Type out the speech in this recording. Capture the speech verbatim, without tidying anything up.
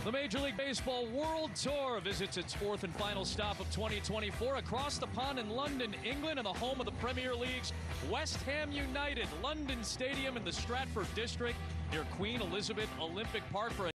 The Major League Baseball World Tour visits its fourth and final stop of twenty twenty-four across the pond in London, England, and the home of the Premier League's West Ham United, London Stadium in the Stratford District near Queen Elizabeth Olympic Park for a